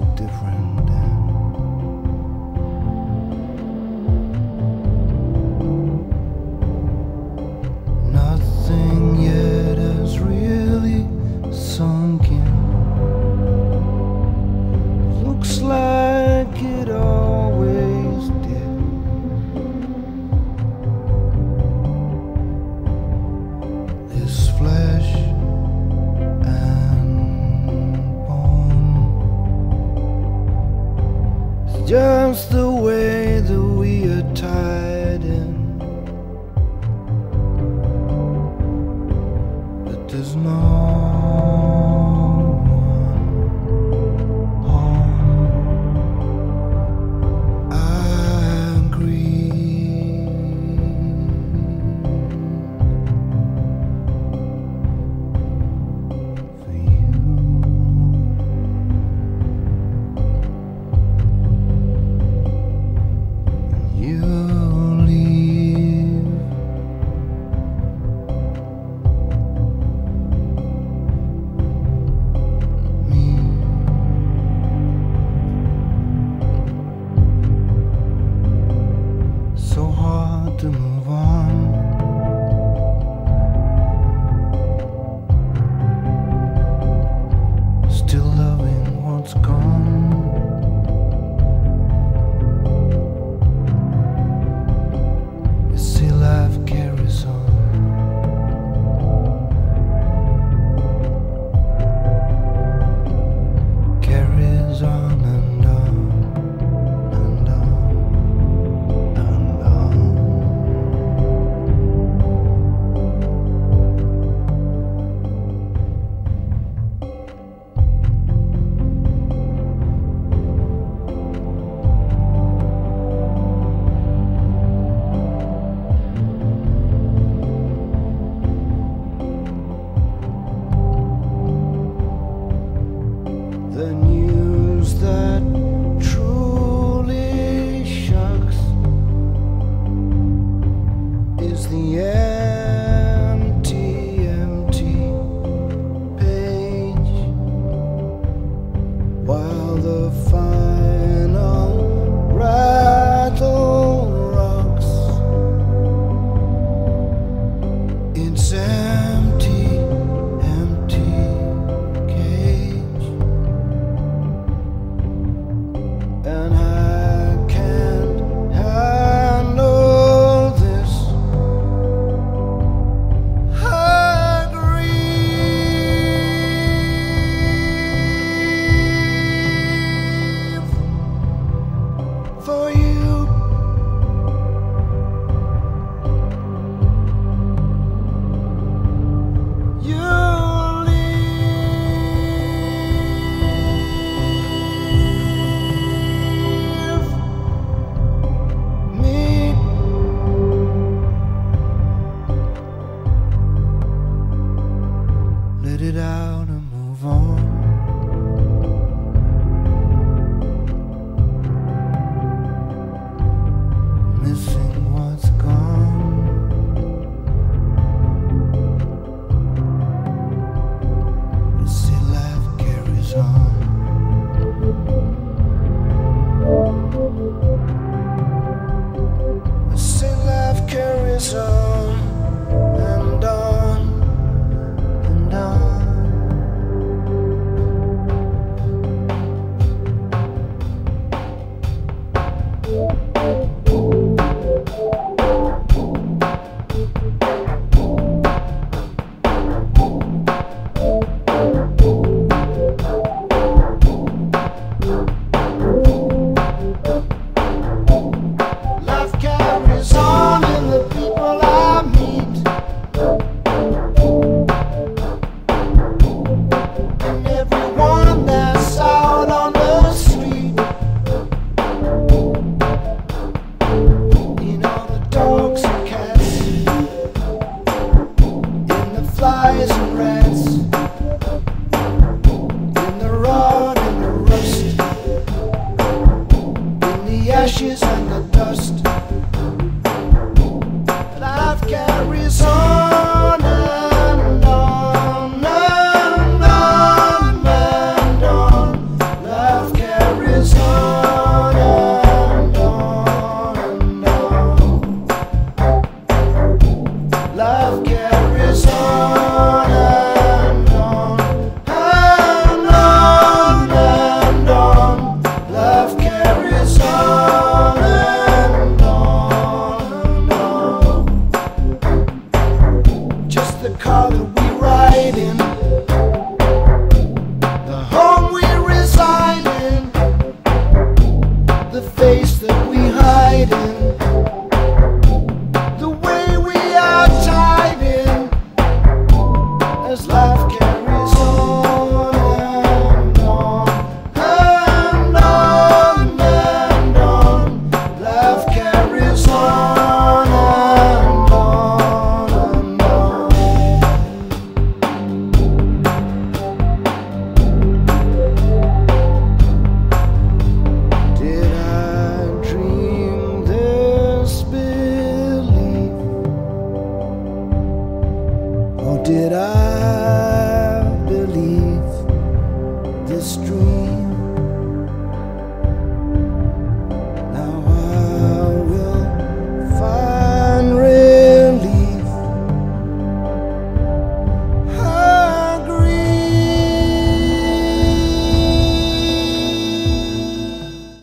different. Nothing yet has really sunk in. Looks like it always did. This flesh and bone is just the way that we are tied in. But there's no to move on. Still loving what's gone. You see, life carries on. Carries on and on and on. The news that truly shocks is the empty, empty page, while the final rattle rocks. It's empty, empty cage. And I can't handle this. I grieve for you. Let it out and move on. Missing what's gone. You see, life carries on. You see, life carries on and on and on. Life carries on in the people I meet, and everyone that's out on the street. In all the dogs and cats, in the flies and rats, in the rot and the rust, in the ashes and the dust. Life carries on and on and on and on. Life carries it up.